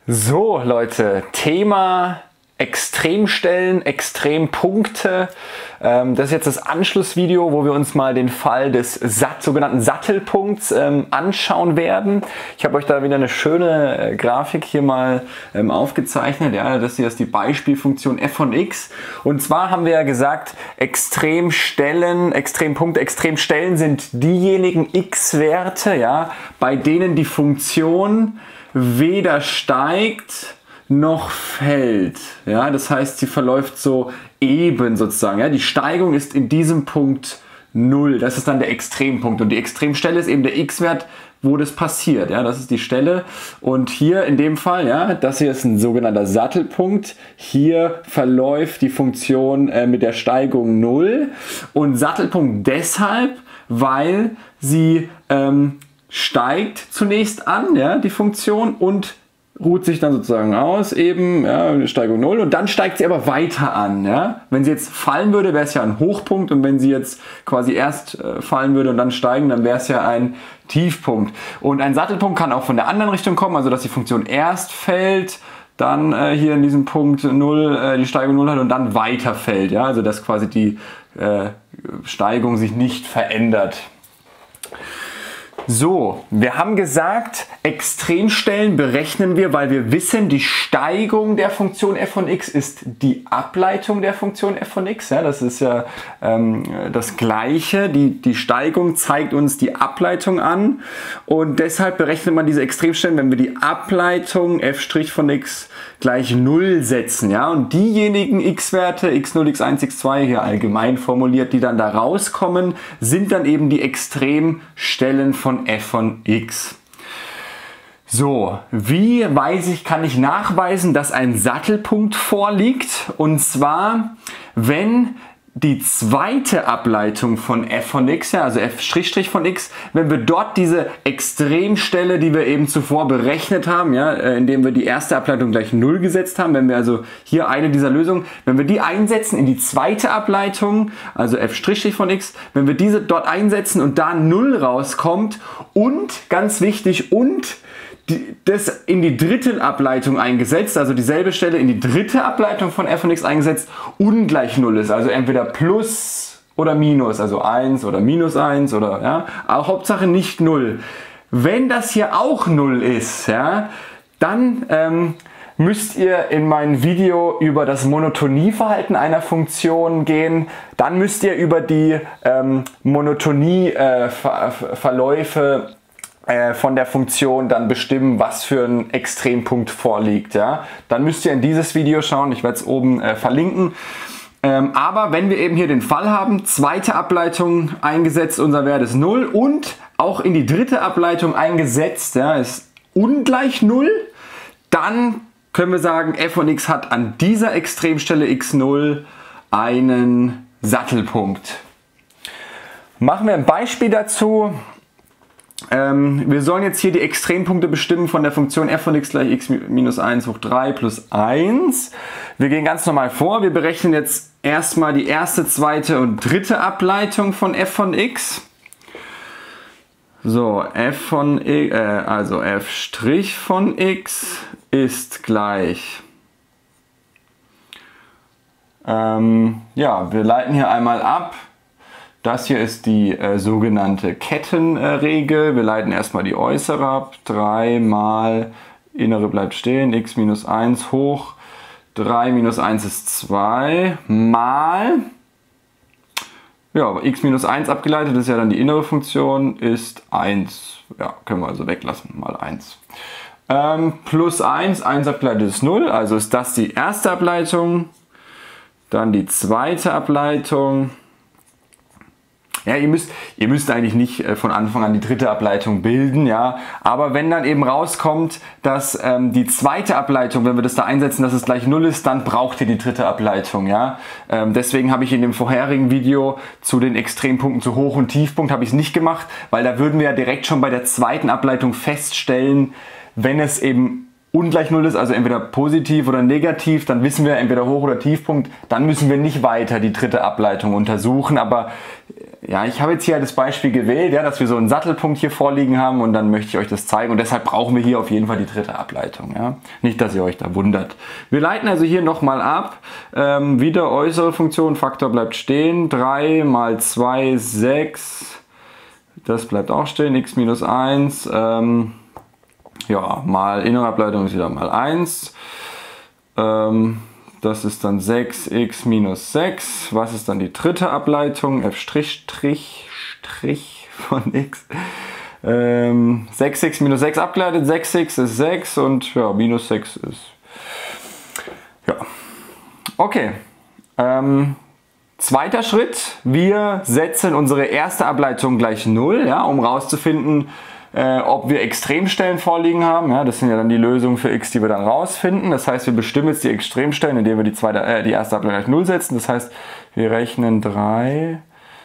So Leute, Thema Extremstellen, Extrempunkte. Das ist jetzt das Anschlussvideo, wo wir uns mal den Fall des sogenannten Sattelpunkts anschauen werden. Ich habe euch da wieder eine schöne Grafik hier mal aufgezeichnet. Ja, das hier ist die Beispielfunktion f von x. Und zwar haben wir ja gesagt, Extremstellen, Extrempunkte, Extremstellen sind diejenigen x-Werte, ja, bei denen die Funktion weder steigt noch fällt. Ja, das heißt, sie verläuft so eben sozusagen. Ja, die Steigung ist in diesem Punkt 0. Das ist dann der Extrempunkt. Und die Extremstelle ist eben der x-Wert, wo das passiert. Ja, das ist die Stelle. Und hier in dem Fall, ja, das hier ist ein sogenannter Sattelpunkt. Hier verläuft die Funktion mit der Steigung 0. Und Sattelpunkt deshalb, weil sie steigt zunächst an, ja, die Funktion, und ruht sich dann sozusagen aus, eben, ja, Steigung 0, und dann steigt sie aber weiter an. Ja. Wenn sie jetzt fallen würde, wäre es ja ein Hochpunkt, und wenn sie jetzt quasi erst fallen würde und dann steigen, dann wäre es ja ein Tiefpunkt. Und ein Sattelpunkt kann auch von der anderen Richtung kommen, also dass die Funktion erst fällt, dann hier in diesem Punkt 0 die Steigung 0 hat und dann weiter fällt. Ja. Also dass quasi die Steigung sich nicht verändert. So, wir haben gesagt, Extremstellen berechnen wir, weil wir wissen, die Steigung der Funktion f von x ist die Ableitung der Funktion f von x. Ja, das ist ja das Gleiche. Die Steigung zeigt uns die Ableitung an, und deshalb berechnet man diese Extremstellen, wenn wir die Ableitung f' von x gleich 0 setzen. Ja, und diejenigen x-Werte, x0, x1, x2, hier allgemein formuliert, die dann da rauskommen, sind dann eben die Extremstellen von f von x. So, kann ich nachweisen, dass ein Sattelpunkt vorliegt? Und zwar, wenn die zweite Ableitung von f von x, ja, also f' von x, wenn wir dort diese Extremstelle, die wir eben zuvor berechnet haben, ja, indem wir die erste Ableitung gleich 0 gesetzt haben, wenn wir also hier eine dieser Lösungen, wenn wir die einsetzen in die zweite Ableitung, also f' von x, wenn wir diese dort einsetzen und da 0 rauskommt und, ganz wichtig, und das in die dritte Ableitung eingesetzt, also dieselbe Stelle in die dritte Ableitung von f von x eingesetzt, ungleich 0 ist, also entweder plus oder minus, also 1 oder minus 1 oder, ja, aber Hauptsache nicht 0. Wenn das hier auch 0 ist, ja, dann müsst ihr in mein Video über das Monotonieverhalten einer Funktion gehen. Dann müsst ihr über die Monotonieverläufe von der Funktion dann bestimmen, was für ein Extrempunkt vorliegt. Ja? Dann müsst ihr in dieses Video schauen, ich werde es oben verlinken. Aber wenn wir eben hier den Fall haben, zweite Ableitung eingesetzt, unser Wert ist 0, und auch in die dritte Ableitung eingesetzt, ja, ist ungleich 0, dann können wir sagen, f von x hat an dieser Extremstelle x0 einen Sattelpunkt. Machen wir ein Beispiel dazu. Wir sollen jetzt hier die Extrempunkte bestimmen von der Funktion f von x gleich x minus 1 hoch 3 plus 1. Wir gehen ganz normal vor. Wir berechnen jetzt erstmal die erste, zweite und dritte Ableitung von f von x. So, also f' von x ist gleich, ja, wir leiten hier einmal ab. Das hier ist die sogenannte Kettenregel. Wir leiten erstmal die äußere ab. 3 mal innere bleibt stehen, x minus 1 hoch 3 minus 1 ist 2 mal, ja, x minus 1 abgeleitet, das ist ja dann die innere Funktion, ist 1. Ja, können wir also weglassen, mal 1. Plus 1, 1 abgeleitet ist 0, also ist das die erste Ableitung. Dann die zweite Ableitung. Ja, ihr müsst eigentlich nicht von Anfang an die dritte Ableitung bilden, ja. Aber wenn dann eben rauskommt, dass die zweite Ableitung, wenn wir das da einsetzen, dass es gleich 0 ist, dann braucht ihr die dritte Ableitung, ja. Deswegen habe ich in dem vorherigen Video zu den Extrempunkten zu Hoch- und Tiefpunkt habe ich es nicht gemacht, weil da würden wir ja direkt schon bei der zweiten Ableitung feststellen, wenn es eben ungleich 0 ist, also entweder positiv oder negativ, dann wissen wir entweder Hoch- oder Tiefpunkt, dann müssen wir nicht weiter die dritte Ableitung untersuchen. Aber ja, ich habe jetzt hier das Beispiel gewählt, ja, dass wir so einen Sattelpunkt hier vorliegen haben und dann möchte ich euch das zeigen und deshalb brauchen wir hier auf jeden Fall die dritte Ableitung. Ja. Nicht, dass ihr euch da wundert. Wir leiten also hier nochmal ab. Wieder äußere Funktion, Faktor bleibt stehen, 3 mal 2, 6, das bleibt auch stehen, x minus 1, ja, mal innere Ableitung ist wieder mal 1. Das ist dann 6x minus 6. Was ist dann die dritte Ableitung? F' von x. 6x minus 6 abgeleitet. 6x ist 6 und ja, minus 6 ist... Ja. Okay. Zweiter Schritt. Wir setzen unsere erste Ableitung gleich 0, ja, um rauszufinden, ob wir Extremstellen vorliegen haben. Ja, das sind ja dann die Lösungen für x, die wir dann rausfinden. Das heißt, wir bestimmen jetzt die Extremstellen, indem wir die erste Ableitung gleich 0 setzen. Das heißt, wir rechnen 3x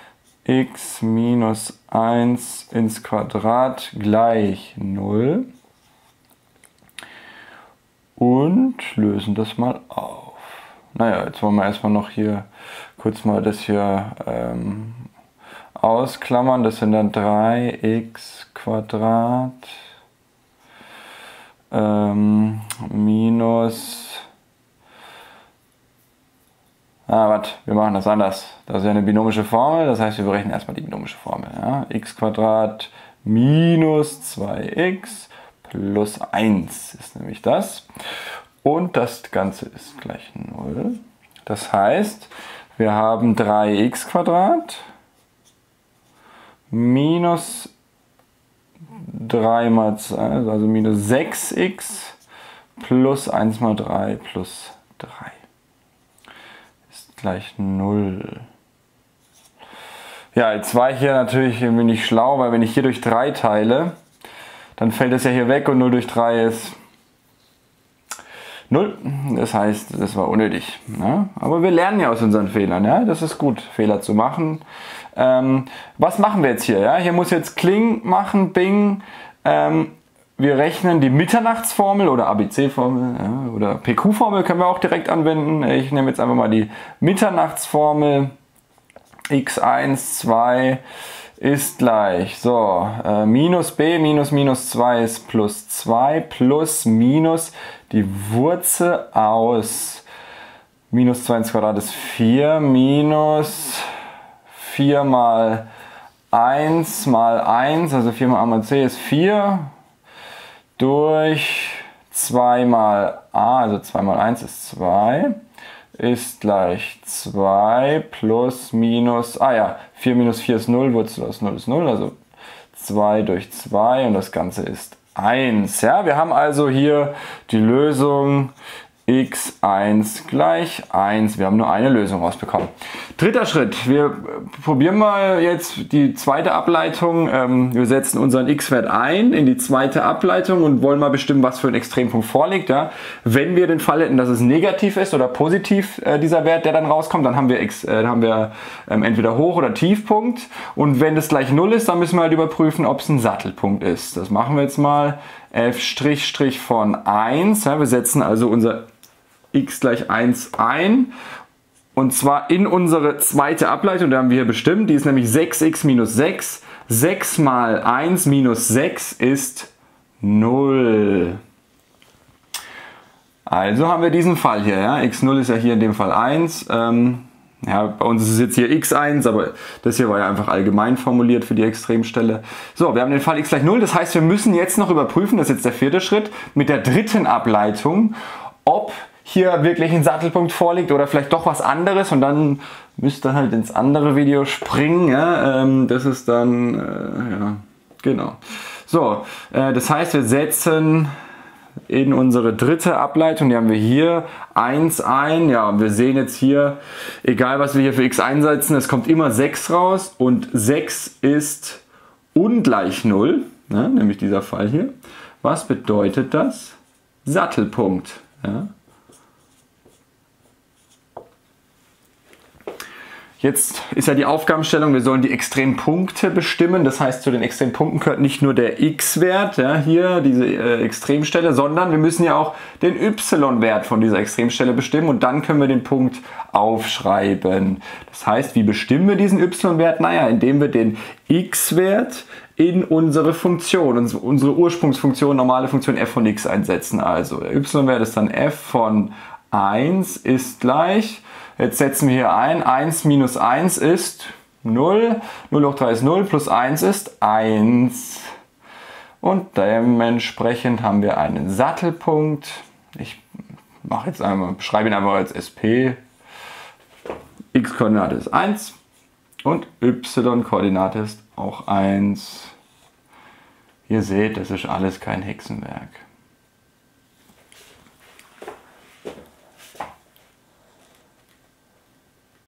minus 1 ins Quadrat gleich 0 und lösen das mal auf. Naja, jetzt wollen wir erstmal noch hier kurz mal das hier ausklammern. Das sind dann 3x Quadrat minus... warte, wir machen das anders. Das ist ja eine binomische Formel, das heißt, wir berechnen erstmal die binomische Formel. Ja? X Quadrat minus 2x plus 1 ist nämlich das. Und das Ganze ist gleich 0. Das heißt, wir haben 3x Quadrat minus 3 mal 2, also minus 6x plus 1 mal 3 plus 3 ist gleich 0. Ja, jetzt war ich hier natürlich irgendwie nicht schlau, weil wenn ich hier durch 3 teile, dann fällt das ja hier weg und 0 durch 3 ist 0. Das heißt, das war unnötig. Ja? Aber wir lernen ja aus unseren Fehlern. Ja? Das ist gut, Fehler zu machen. Was machen wir jetzt hier? Ja? Hier muss jetzt Kling machen, Bing. Wir rechnen die Mitternachtsformel oder ABC-Formel, ja, oder PQ-Formel können wir auch direkt anwenden. Ich nehme jetzt einfach mal die Mitternachtsformel. x1, 2 ist gleich, so, minus b minus minus 2 ist plus 2 plus minus die Wurzel aus minus 2 ins Quadrat ist 4 minus 4 mal 1 mal 1, also 4 mal a mal c ist 4 durch 2 mal a, also 2 mal 1 ist 2, ist gleich 2 plus minus, 4 minus 4 ist 0, Wurzel aus 0 ist 0, also 2 durch 2 und das Ganze ist 1. Ja, wir haben also hier die Lösung x1 gleich 1. Wir haben nur eine Lösung rausbekommen. Dritter Schritt. Wir probieren mal jetzt die zweite Ableitung. Wir setzen unseren x-Wert ein in die zweite Ableitung und wollen mal bestimmen, was für ein Extrempunkt vorliegt. Ja. Wenn wir den Fall hätten, dass es negativ ist oder positiv, dieser Wert, der dann rauskommt, dann haben wir, entweder Hoch- oder Tiefpunkt. Und wenn das gleich 0 ist, dann müssen wir halt überprüfen, ob es ein Sattelpunkt ist. Das machen wir jetzt mal. F' von 1. Ja, wir setzen also unser x gleich 1 ein. Und zwar in unsere zweite Ableitung, da haben wir hier bestimmt, die ist nämlich 6x minus 6. 6 mal 1 minus 6 ist 0. Also haben wir diesen Fall hier. Ja? x0 ist ja hier in dem Fall 1. Ja, bei uns ist es jetzt hier x1, aber das hier war ja einfach allgemein formuliert für die Extremstelle. So, wir haben den Fall x gleich 0. Das heißt, wir müssen jetzt noch überprüfen, das ist jetzt der vierte Schritt, mit der dritten Ableitung, ob hier wirklich ein Sattelpunkt vorliegt oder vielleicht doch was anderes. Und dann müsst ihr halt ins andere Video springen. Ja? Das ist dann, ja, genau. So, das heißt, wir setzen in unsere dritte Ableitung, die haben wir hier, 1 ein. Ja, und wir sehen jetzt hier, egal was wir hier für x einsetzen, es kommt immer 6 raus und 6 ist ungleich 0, ne, nämlich dieser Fall hier. Was bedeutet das? Sattelpunkt. Ja. Jetzt ist ja die Aufgabenstellung, wir sollen die extremen Punkte bestimmen. Das heißt, zu den extremen Punkten gehört nicht nur der x-Wert, ja, hier diese Extremstelle, sondern wir müssen ja auch den y-Wert von dieser Extremstelle bestimmen und dann können wir den Punkt aufschreiben. Das heißt, wie bestimmen wir diesen y-Wert? Naja, indem wir den x-Wert in unsere Funktion, unsere Ursprungsfunktion, normale Funktion f von x einsetzen. Also der y-Wert ist dann f von 1 ist gleich, jetzt setzen wir hier ein, 1 minus 1 ist 0, 0 hoch 3 ist 0, plus 1 ist 1. Und dementsprechend haben wir einen Sattelpunkt. Ich mache jetzt einmal, schreibe ihn einfach als SP. X-Koordinate ist 1 und Y-Koordinate ist auch 1. Ihr seht, das ist alles kein Hexenwerk.